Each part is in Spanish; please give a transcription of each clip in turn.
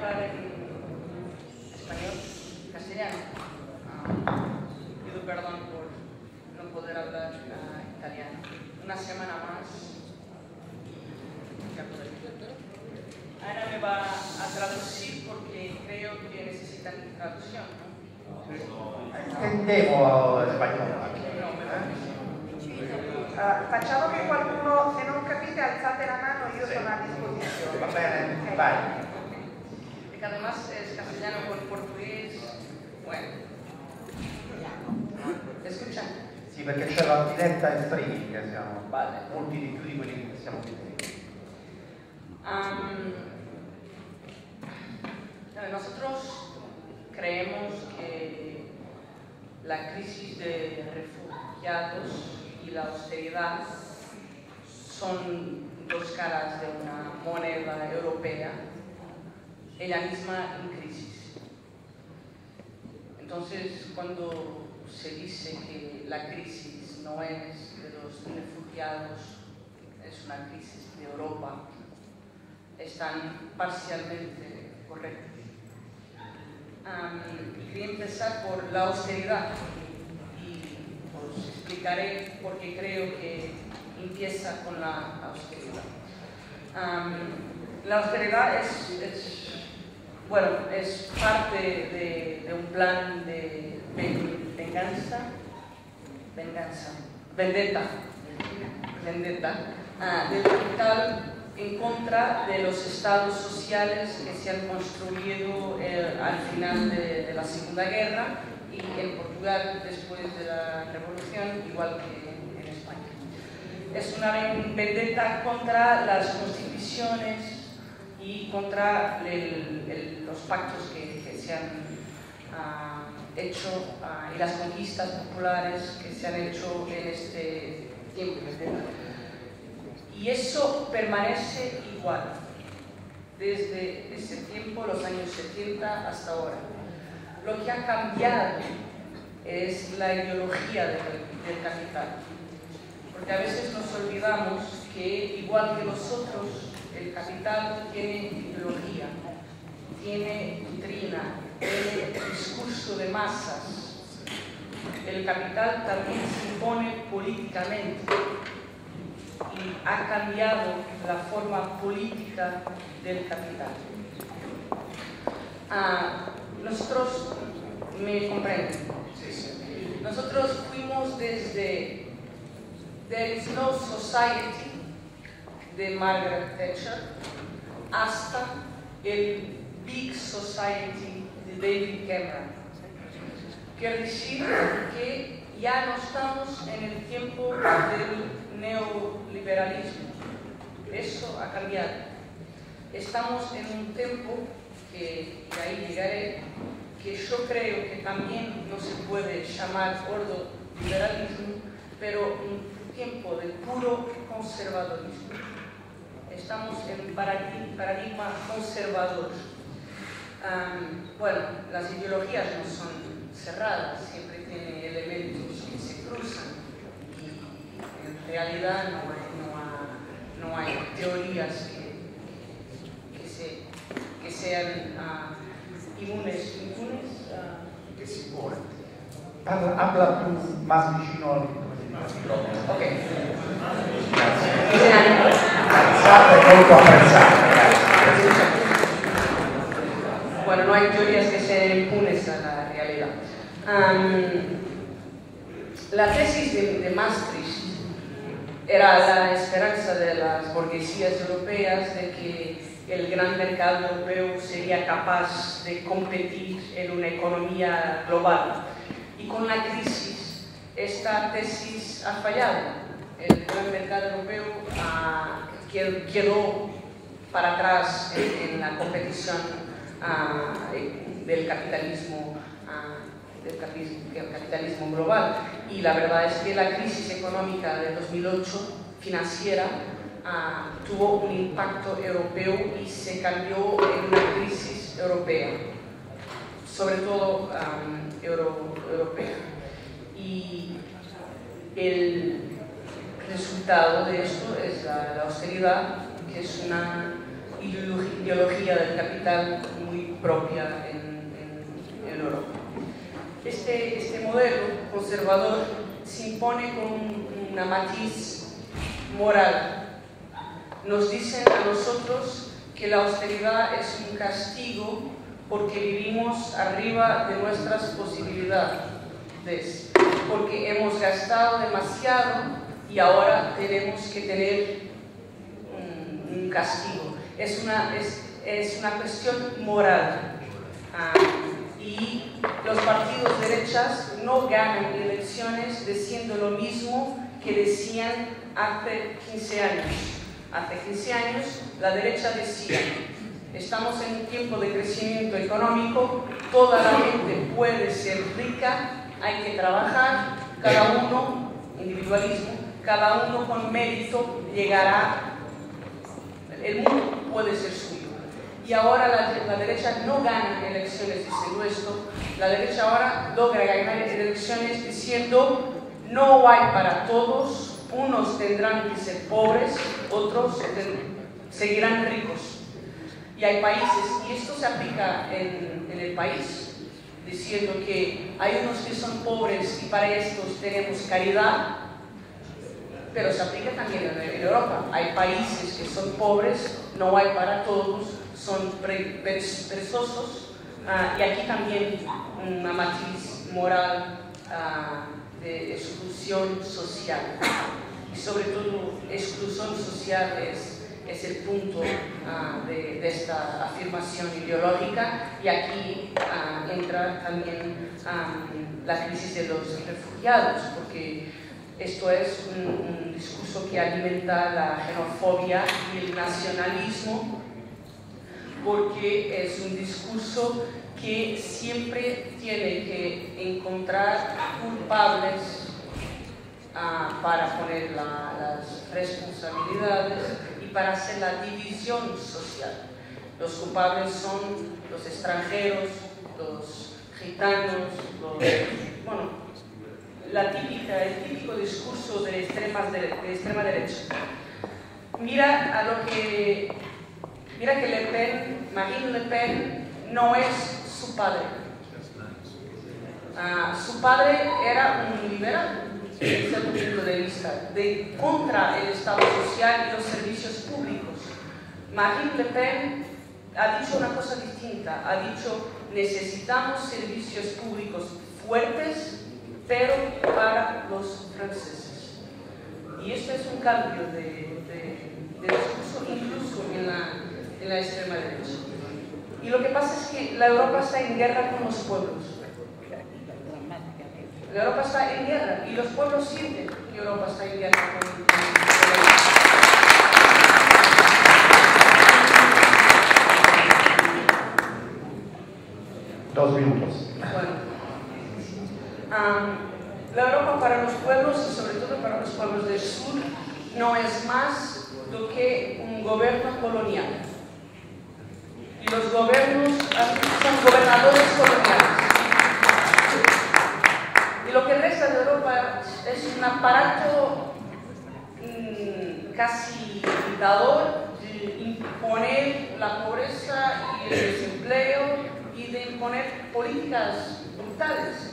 hablar en español, castellano. Pido perdón por no poder hablar italiano. Una semana más. Ya podré. Ana me va a traducir porque creo que necesitan traducción, ¿no? Intendevo spagnolo. Facciamo che qualcuno, se non capite alzate la mano, io sono a disposizione. Va bene, vai. Que además es castellano con portugués. Bueno. ¿Escuchan? Sì, perché c'è la diretta in streaming, siamo Vale. molti di più di quelli che siamo qui. Nosotros creemos que la crisis de refugiados y la austeridad son dos caras de una moneda europea, ella misma en crisis. Entonces, cuando se dice que la crisis no es de los refugiados, es una crisis de Europa, están parcialmente correctos. Quería empezar por la austeridad y os explicaré por qué creo que empieza con la austeridad. La austeridad es parte de un plan de vendetta del capital en contra de los estados sociales que se han construido al final de la Segunda Guerra y en Portugal después de la Revolución, igual que en España. Es una vendetta contra las constituciones y contra los pactos que se han hecho y las conquistas populares que se han hecho en este tiempo. Y eso permanece igual desde ese tiempo, los años 70 hasta ahora. Lo que ha cambiado es la ideología del capital, porque a veces nos olvidamos que, igual que nosotros, el capital tiene ideología, tiene doctrina, tiene discurso de masas. El capital también se impone políticamente y ha cambiado la forma política del capital. Nosotros, me comprenden, nosotros fuimos desde There is no society de Margaret Thatcher hasta el Big Society de David Cameron. Quiere decir que ya no estamos en el tiempo del neoliberalismo. Eso ha cambiado. Estamos en un tiempo que ahí llegaré, que yo creo que también no se puede llamar ordoliberalismo, pero un tiempo de puro conservadorismo. Estamos en un paradigma conservador. Bueno, las ideologías no son cerradas, siempre tienen elementos que se cruzan y en realidad no hay teorías que sean inmunes. Che si pone. Habla tu más vicino al microfono. Ok. È molto apprezzato, grazie. Bueno, no hay teorías que sean impunes a la realidad. La tesis de Maastricht era la esperanza de las burguesías europeas de que el gran mercado europeo sería capaz de competir en una economía global. Y con la crisis, esta tesis ha fallado. El gran mercado europeo quedó para atrás en la competición del capitalismo global. Y la verdad es que la crisis económica de 2008, financiera, tuvo un impacto europeo y se cambió en una crisis europea, sobre todo europea. Y el resultado de esto es la austeridad, que es una ideología del capital muy propia en Europa. Este modelo conservador se impone con una matiz moral. Nos dicen a nosotros que la austeridad es un castigo porque vivimos arriba de nuestras posibilidades, porque hemos gastado demasiado y ahora tenemos que tener un castigo. Es una cuestión moral. Y los partidos derechas no ganan elecciones diciendo lo mismo que decían hace 15 años. Hace 15 años la derecha decía: estamos en un tiempo de crecimiento económico, toda la gente puede ser rica, hay que trabajar, cada uno, individualismo, cada uno con mérito llegará, el mundo puede ser suyo. Y ahora la derecha no gana elecciones diciendo esto, la derecha ahora logra ganar elecciones diciendo: no hay para todos, unos tendrán que ser pobres, otros seguirán ricos. Y hay países, y esto se aplica en el país, diciendo que hay unos que son pobres y para estos tenemos caridad, pero se aplica también en Europa. Hay países que son pobres, no hay para todos, son perezosos, y aquí también una matiz moral de exclusión social. Y sobre todo, exclusión social es el punto de esta afirmación ideológica, y aquí entra también la crisis de los refugiados, porque esto es un discurso que alimenta la xenofobia y el nacionalismo, porque es un discurso que siempre tiene que encontrar culpables para poner las responsabilidades y para hacer la división social. Los culpables son los extranjeros, los gitanos, el típico discurso de extrema derecha. Mira que Marine Le Pen no es su padre. Su padre era un liberal, desde cierto punto de vista, contra el Estado social y los servicios públicos. Marine Le Pen ha dicho una cosa distinta, ha dicho: necesitamos servicios públicos fuertes, pero para los franceses. Y esto es un cambio de discurso incluso en la extrema derecha. Y lo que pasa es que la Europa está en guerra con los pueblos. La Europa está en guerra y los pueblos sienten que Europa está en guerra con los pueblos. 2 minutos. Bueno, la Europa para los pueblos, y sobre todo para los pueblos del sur, no es más do que un gobierno colonial. Y los gobiernos son gobernadores coloniales. Y lo que resta de Europa es un aparato casi dictador de imponer la pobreza y el desempleo y de imponer políticas brutales.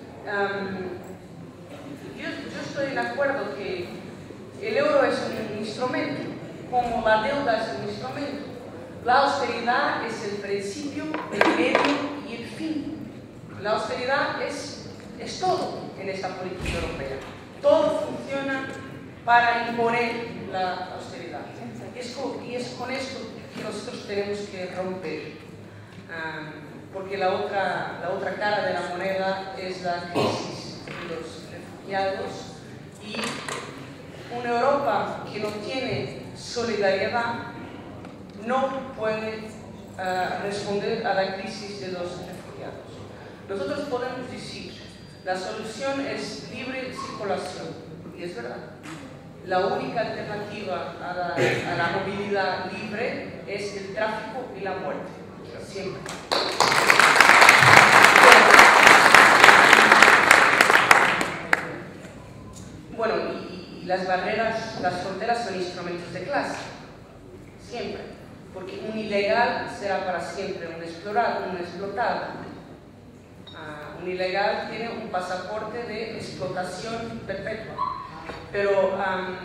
Yo estoy de acuerdo que el euro es un instrumento, como la deuda es un instrumento. La austeridad es el principio, el medio y el fin. La austeridad es todo en esta política europea. Todo funciona para imponer la austeridad. Y es con esto que nosotros tenemos que romper. Porque la otra cara de la moneda es la crisis de los refugiados, y una Europa que no tiene solidaridad no puede responder a la crisis de los refugiados. Nosotros podemos decir: la solución es libre circulación, y es verdad. La única alternativa a la movilidad libre es el tráfico y la muerte, siempre. Bueno, y las barreras, las fronteras son instrumentos de clase, siempre. porque un ilegal será para siempre un explotado. Un ilegal tiene un pasaporte de explotación perpetua, pero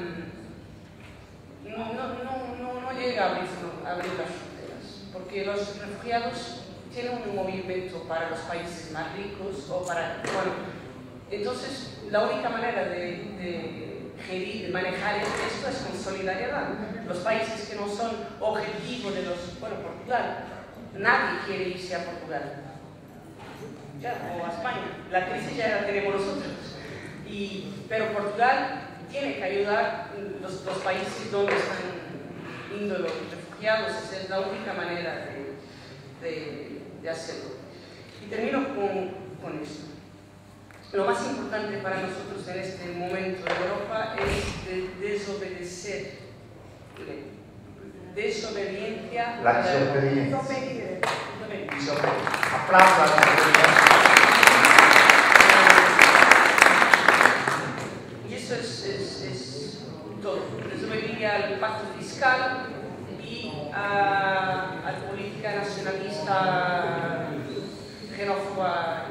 no llega a abrir las fronteras, porque los refugiados tienen un movimiento para los países más ricos o para... Bueno, entonces la única manera de manejar esto es con solidaridad. Los países que no son objetivo de los... Bueno, Portugal, nadie quiere irse a Portugal. Ya, o a España. La crisis ya la tenemos nosotros. Pero Portugal tiene que ayudar los países donde están yendo los refugiados. Esa es la única manera de hacerlo. Y termino con esto. Lo más importante para nosotros en este momento en Europa es desobedecer. Desobediencia. La desobediencia. Applauso a la desobediencia. Y eso es todo. Desobedecer al pacto fiscal y a la política nacionalista xenófoba.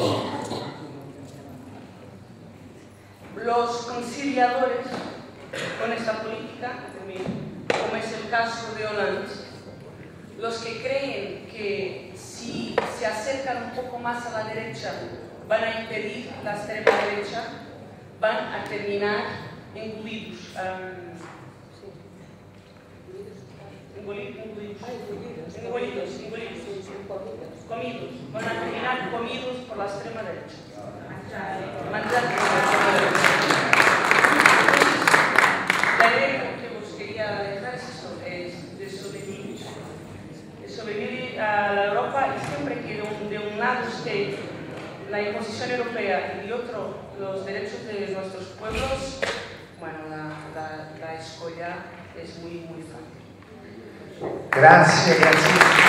Los conciliadores con esta política, como es el caso de Hollande, los que creen que si se acercan un poco más a la derecha van a impedir la extrema derecha, van a terminar engullidos. Comidos. Van a terminar comidos por la extrema derecha. La idea que os quería dejar es eso, es de sobrevivir a la Europa, y siempre que de un lado esté la imposición europea y de otro los derechos de nuestros pueblos, bueno, la escolla es muy fácil. Grazie.